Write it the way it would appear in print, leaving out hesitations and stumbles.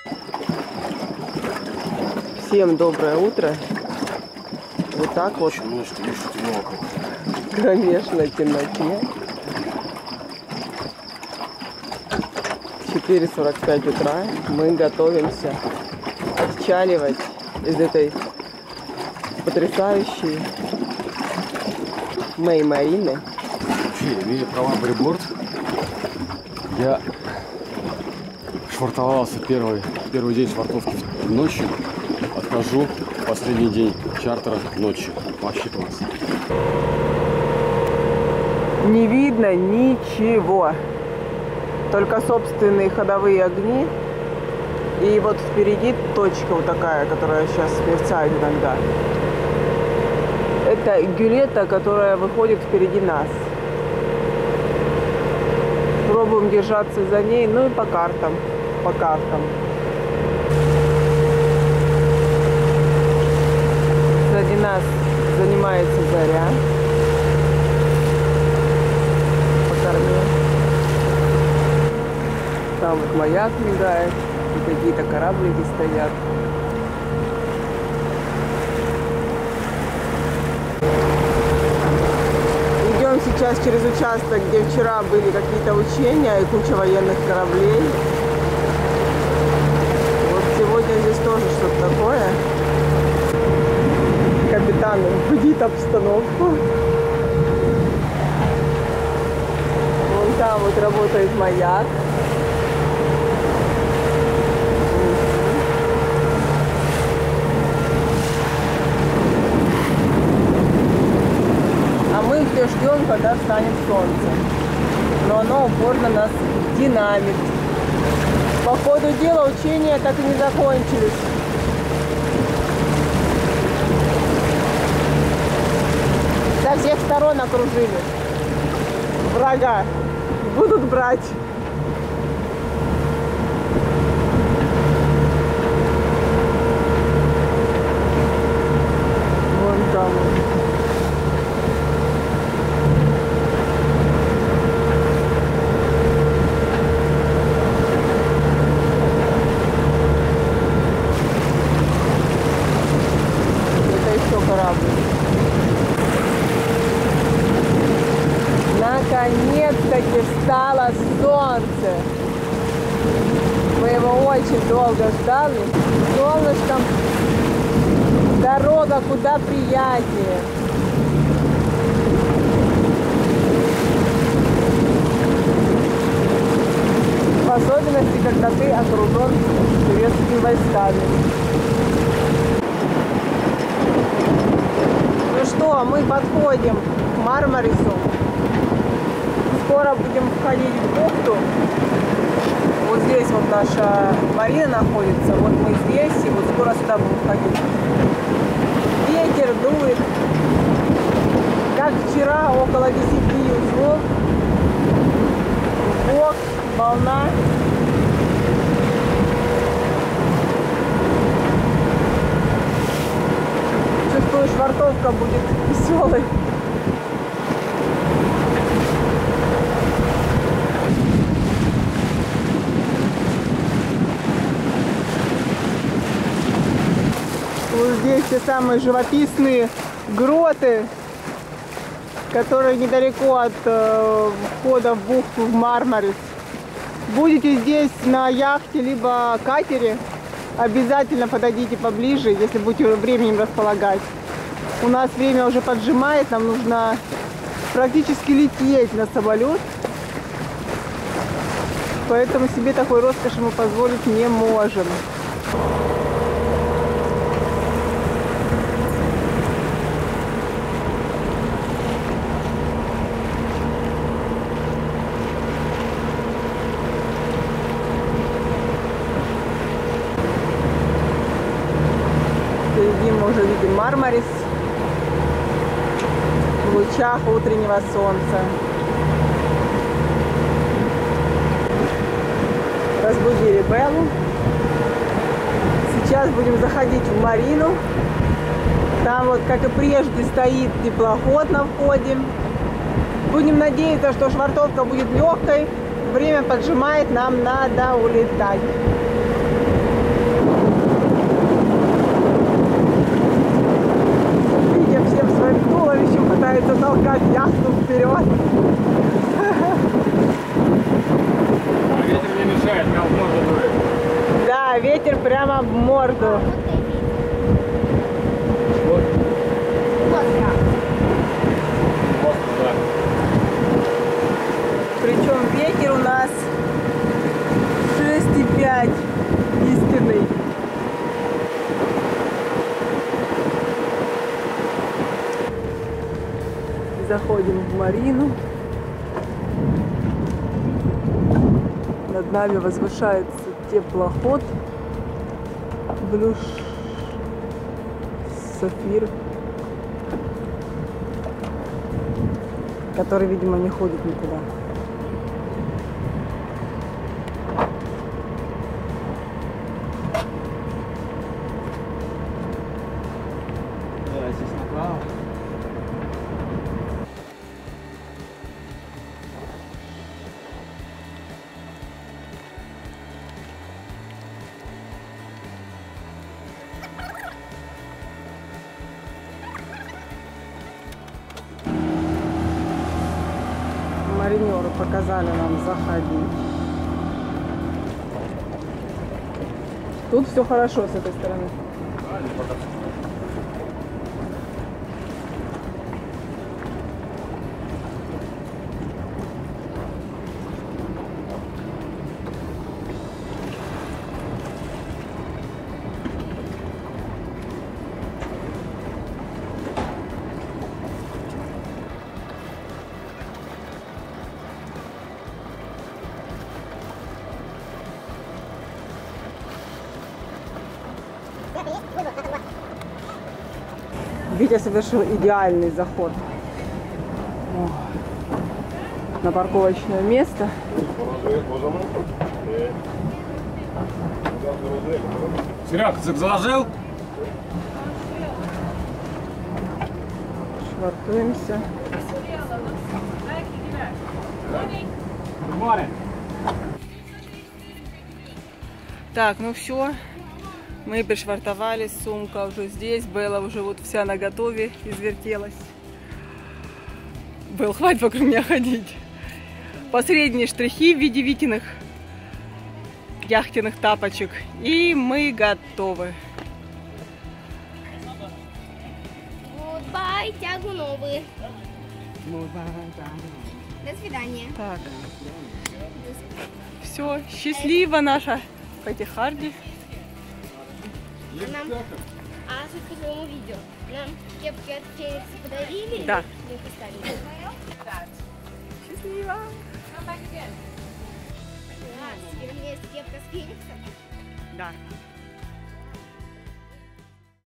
Всем доброе утро. Вот так вот в кромешной темноте. 4:45 утра. Мы готовимся отчаливать из этой потрясающей Мэй-Марины. Вообще, имея права борт, я швартовался первый день швартовки ночью, отхожу последний день чартера ночью. Вообще класс. Не видно ничего, только собственные ходовые огни. И вот впереди точка вот такая, которая сейчас мерцает иногда. Это Гюлета, которая выходит впереди нас. Пробуем держаться за ней, ну и по картам. Сзади нас занимается заря. По корме. Там вот маяк мигает, и какие-то кораблики стоят. Идем сейчас через участок, где вчера были какие-то учения и куча военных кораблей. Вот сегодня здесь тоже что-то такое. Капитан будит обстановку. Вон там вот работает маяк. А мы все ждем, когда встанет солнце. Но оно упорно нас динамит. По ходу дела учения так и не закончились. Со всех сторон окружили врага. Будут брать. Вон там. Это еще корабль. Наконец-таки встало солнце. Мы его очень долго ждали. Солнышком дорога куда приятнее. В особенности, когда ты окружен турецкими войсками. Ну что, мы подходим к Мармарису. Скоро будем входить в бухту. Вот здесь вот наша Марина находится. Вот мы здесь, и вот скоро сюда будем входить. Ветер дует, как вчера, около 10 узлов. Бок, волна. Чувствую, швартовка будет веселой. Вот здесь те самые живописные гроты, которые недалеко от входа в бухту в Мармарис. Будете здесь на яхте либо катере, обязательно подойдите поближе, если будете временем располагать. У нас время уже поджимает, нам нужно практически лететь на самолет, поэтому себе такой роскоши мы позволить не можем. Впереди мы уже видим Мармарис в лучах утреннего солнца. Разбудили Беллу. Сейчас будем заходить в Марину. Там вот, как и прежде, стоит теплоход на входе. Будем надеяться, что швартовка будет легкой. Время поджимает, нам надо улетать. пытается толкать яхту вперед. Ветер не мешает, прям в морду дует. Да, ветер прямо в морду. Вот. Вот, да. Причем ветер у нас 6,5 истинный. Заходим в марину. Над нами возвышается теплоход Blue Sapphire, который, видимо, не ходит никуда. Да, здесь направо. Маринеры показали нам заходить. Тут все хорошо с этой стороны. Витя совершил идеальный заход на парковочное место. Серег, заложил? Швартуемся. Так, ну все. Мы пришвартовались, сумка уже здесь, Белла уже вот вся наготове, извертелась. Белл, хватит вокруг меня ходить. Последние штрихи в виде Витиных яхтенных тапочек. И мы готовы. Goodbye, тягу новые. До свидания. Так. Все, счастливо наша Петти Харди. Суть по своему видео. Нам кепки от Феникса подарили? Да. Или поставили? Счастливо. Теперь у меня есть кепка с Фениксом. Да.